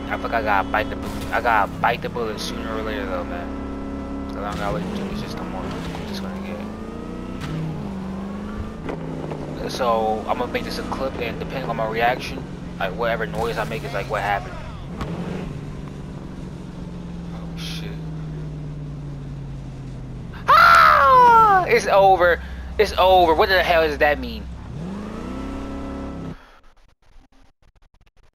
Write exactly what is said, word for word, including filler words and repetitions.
I think I gotta bite the I gotta bite the bullet sooner or later though, man. Cause I don't gotta wait two just no more. I'm just gonna get. So I'm gonna make this a clip, and depending on my reaction, like whatever noise I make is like what happened. Oh shit! Ah! It's over. It's over. What the hell does that mean?